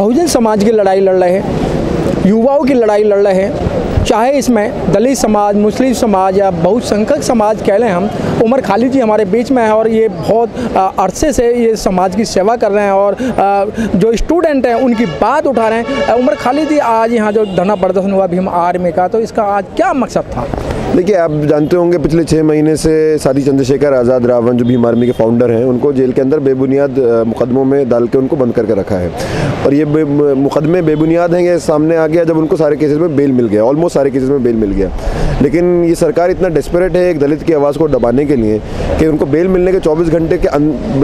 बहुजन समाज की लड़ाई लड़ रहे हैं, युवाओं की लड़ाई लड़ रहे हैं, चाहे इसमें दलित समाज, मुस्लिम समाज या बहुसंख्यक समाज कह लें हम। उमर खालिद जी हमारे बीच में है और ये बहुत अरसे से ये समाज की सेवा कर रहे हैं और जो स्टूडेंट हैं उनकी बात उठा रहे हैं। उमर खालिद जी, आज यहाँ जो धरना प्रदर्शन हुआ भीम आर्मी का, तो इसका आज क्या मकसद था? देखिए, आप जानते होंगे पिछले 6 महीने से साधी चंद्रशेखर आज़ाद रावण जो भीम आर्मी के फाउंडर हैं, उनको जेल के अंदर बेबुनियाद मुकदमों में डाल के उनको बंद करके रखा है। और ये मुकदमे बेबुनियाद हैं, ये सामने आ गया जब उनको सारे केसेस में बेल मिल गया, ऑलमोस्ट सारे केसेस में बेल मिल गया। लेकिन ये सरकार इतना डेस्परेट है एक दलित की आवाज़ को दबाने के लिए कि उनको बेल मिलने के 24 घंटे के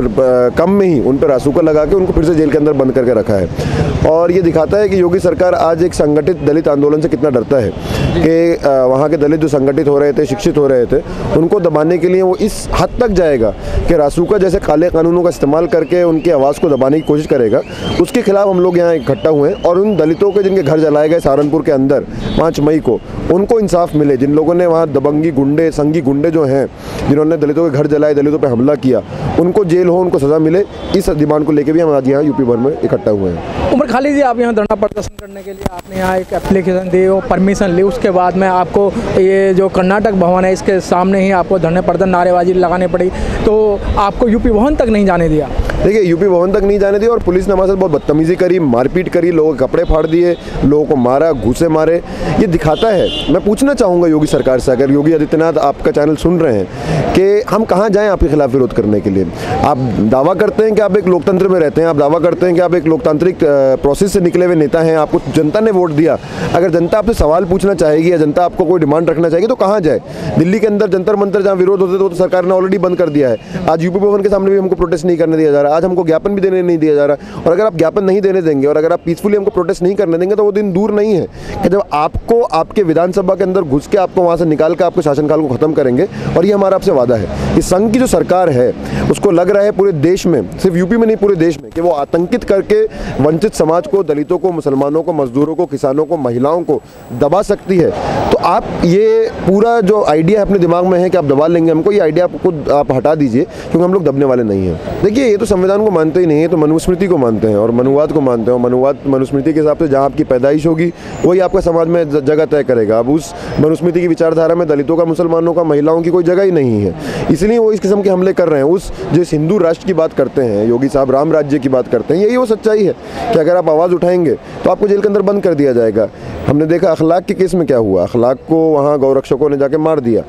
कम में ही उन पर रासूका लगा के उनको फिर से जेल के अंदर बंद करके रखा है। और ये दिखाता है कि योगी सरकार आज एक संगठित दलित आंदोलन से कितना डरता है कि वहाँ के दलित जो संगठित हो रहे थे, शिक्षित हो रहे थे, उनको दबाने के लिए वो इस हद तक जाएगा कि रासूका जैसे काले कानूनों का इस्तेमाल करके उनकी आवाज़ को दबाने की कोशिश करेगा। उसके खिलाफ हम लोग यहाँ इकट्ठा हुए हैं और उन दलितों के जिनके घर जलाए गए सहारनपुर के अंदर 5 मई को, उनको इंसाफ मिले। जिन लोगों ने वहाँ दबंगी गुंडे, संगी गुंडे जो हैं, जिन्होंने दलितों के घर जलाए, दलितों पर हमला किया, उनको जेल हो, उनको सज़ा मिले, इस डिमांड को लेकर भी हम आज यहाँ यूपी भर में इकट्ठा हुए हैं। उमर खालिद जी, आप यहाँ धरना प्रदर्शन करने के लिए आपने यहाँ एक एप्लीकेशन दी और परमिशन ली, उसके बाद में आपको ये जो कर्नाटक भवन है इसके सामने ही आपको धरने प्रदर्शन नारेबाजी लगानी पड़ी, तो आपको यूपी भवन तक नहीं जाने दिया? देखिए, यूपी भवन तक नहीं जाने दिया और पुलिस ने हमारे साथ बहुत बदतमीजी करी, मारपीट करी, लोगों के कपड़े फाड़ दिए, लोगों को मारा, घूसे मारे। ये दिखाता है, मैं पूछना चाहूँगा योगी सरकार से, अगर योगी आदित्यनाथ आपका चैनल सुन रहे हैं, कि हम कहाँ जाएं आपके खिलाफ विरोध करने के लिए? आप दावा करते हैं कि आप एक लोकतंत्र में रहते हैं, आप दावा करते हैं कि आप एक लोकतांत्रिक प्रोसेस से निकले हुए नेता हैं, आपको जनता ने वोट दिया। अगर जनता आपसे सवाल पूछना चाहेगी या जनता आपको कोई डिमांड रखना चाहेगी तो कहाँ जाए? दिल्ली के अंदर जंतर मंतर जहाँ विरोध होते थे वो तो सरकार ने ऑलरेडी बंद कर दिया है। आज यूपी भवन के सामने भी हमको प्रोटेस्ट नहीं करने दिया जा रहा, आज हमको ज्ञापन भी देने नहीं दिया जा रहा। और अगर आप ज्ञापन नहीं देने देंगे और अगर आप पीसफुली हमको प्रोटेस्ट नहीं करने देंगे तो वो दिन दूर नहीं है कि जब आपको आपके विधानसभा के अंदर घुस के आपको वहाँ से निकाल कर आपके शासनकाल को खत्म करेंगे। और ये हमारा आपसे वादा है। इस संघ की जो सरकार है उसको लग रहा है पूरे देश में, सिर्फ यूपी में नहीं पूरे देश में, कि वो आतंकित करके वंचित समाज को, दलितों को, मुसलमानों को, मजदूरों को, किसानों को, महिलाओं को दबा सकती है। तो आप ये पूरा जो आइडिया अपने दिमाग में है कि आप दबा लेंगे हमको, ये आइडिया आप हटा दीजिए, क्योंकि हम लोग दबने वाले नहीं हैं। देखिए, ये तो संविधान को मानते ही नहीं है, तो मनुस्मृति को मानते हैं और मनुवाद को मानते हैं। मनुस्मृति के हिसाब से जहाँ आपकी पैदाइश होगी वही आपका समाज में जगह तय करेगा। अब उस मनुस्मृति की विचारधारा में दलितों का, मुसलमानों का, महिलाओं की कोई जगह ही नहीं है। इसलिए वो इस किस्म के हमले कर रहे हैं। उस जिस हिंदू राष्ट्र की बात करते हैं योगी साहब, राम राज्य की बात करते हैं, यही वो सच्चाई है कि अगर आप आवाज़ उठाएंगे तो आपको जेल के अंदर बंद कर दिया जाएगा। हमने देखा अखलाक के केस में क्या हुआ, अखलाक को वहाँ गौरक्षकों ने जाके मार दिया,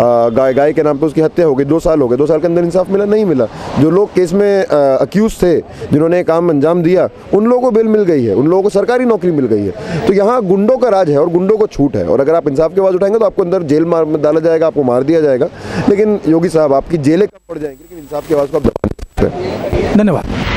गाय के नाम पे उसकी हत्या हो गई, 2 साल हो गए, 2 साल के अंदर इंसाफ मिला नहीं मिला। जो लोग केस में अक्यूज थे, जिन्होंने काम अंजाम दिया, उन लोगों को बेल मिल गई है, उन लोगों को सरकारी नौकरी मिल गई है। तो यहाँ गुंडों का राज है और गुंडों को छूट है। और अगर आप इंसाफ की आवाज़ उठाएंगे तो आपको अंदर जेल में डाला जाएगा, आपको मार दिया जाएगा। लेकिन योगी साहब, आपकी जेलें कम पड़ जाएंगी लेकिन इंसाफ की आवाज़ को आप दबा नहीं सकते। धन्यवाद।